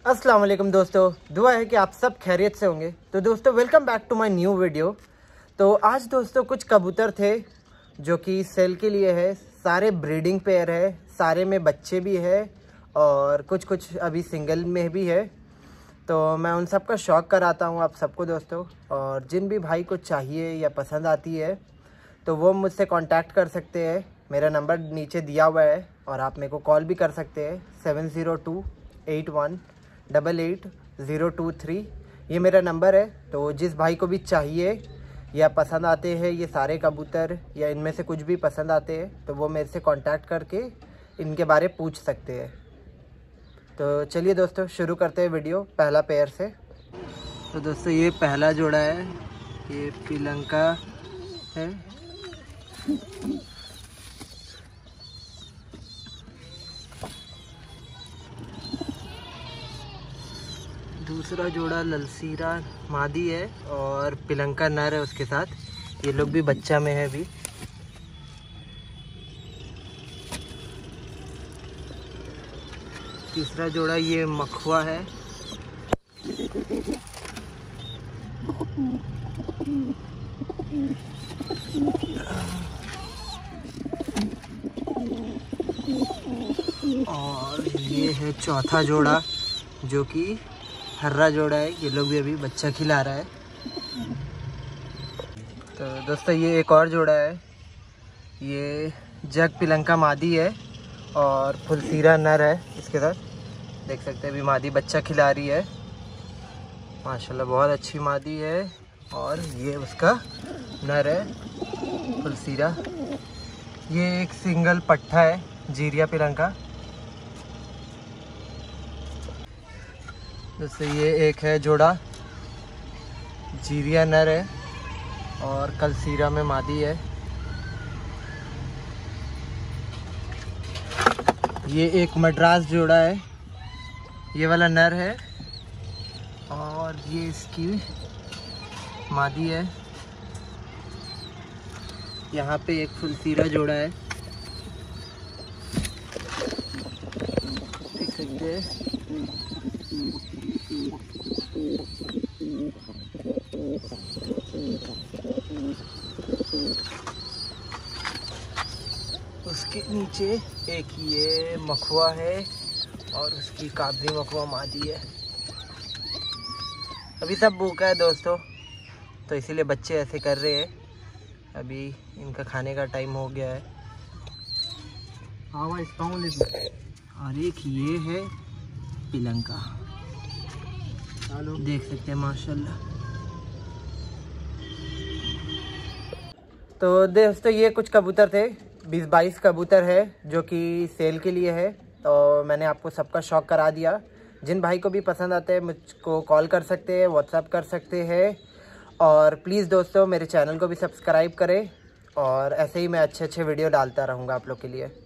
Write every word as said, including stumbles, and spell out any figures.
अस्सलाम वालेकुम दोस्तों, दुआ है कि आप सब खैरियत से होंगे। तो दोस्तों welcome back to my new video. तो आज दोस्तों कुछ कबूतर थे जो कि सेल के लिए है। सारे ब्रीडिंग पेयर है, सारे में बच्चे भी है और कुछ कुछ अभी सिंगल में भी है। तो मैं उन सब का शौक़ कराता हूँ आप सबको दोस्तों। और जिन भी भाई को चाहिए या पसंद आती है तो वो मुझसे कांटेक्ट कर सकते हैं। मेरा नंबर नीचे दिया हुआ है और आप मेरे को कॉल भी कर सकते हैं। Seven zero two eight one double eight zero two three ये मेरा नंबर है। तो जिस भाई को भी चाहिए या पसंद आते हैं ये सारे कबूतर या इनमें से कुछ भी पसंद आते हैं तो वो मेरे से कांटेक्ट करके इनके बारे पूछ सकते हैं। तो चलिए दोस्तों शुरू करते हैं वीडियो पहला पेयर से। तो दोस्तों ये पहला जोड़ा है, ये पीलंका है। दूसरा जोड़ा ललसीरा मादी है और पीलंका नर है उसके साथ। ये लोग भी बच्चा में है अभी। तीसरा जोड़ा ये मखुआ है। और ये है चौथा जोड़ा जो कि हर्रा जोड़ा है। ये लोग भी अभी बच्चा खिला रहा है। तो दोस्तों ये एक और जोड़ा है, ये जग पीलंका मादी है और फुलसीरा नर है इसके साथ। देख सकते हैं अभी मादी बच्चा खिला रही है, माशाल्लाह बहुत अच्छी मादी है। और ये उसका नर है फुलसीरा। ये एक सिंगल पट्ठा है जीरिया पीलंका। जैसे ये एक है जोड़ा जीरिया नर है और कलसीरा में मादी है। ये एक मद्रास जोड़ा है, ये वाला नर है और ये इसकी मादी है। यहाँ पे एक फुलसीरा जोड़ा है, देख सकते हैं। उसके नीचे एक ये मखुआ है और उसकी काबरी मखुआ मादी है। अभी सब भूखा है दोस्तों तो इसीलिए बच्चे ऐसे कर रहे हैं। अभी इनका खाने का टाइम हो गया है। और एक ये है पीलंका, देख सकते हैं माशाल्लाह। तो दोस्तों ये कुछ कबूतर थे, बीस बाईस कबूतर है जो कि सेल के लिए है। तो मैंने आपको सबका शौक़ करा दिया। जिन भाई को भी पसंद आते हैं मुझको कॉल कर सकते हैं, व्हाट्सएप कर सकते हैं। और प्लीज़ दोस्तों मेरे चैनल को भी सब्सक्राइब करें और ऐसे ही मैं अच्छे अच्छे वीडियो डालता रहूँगा आप लोग के लिए।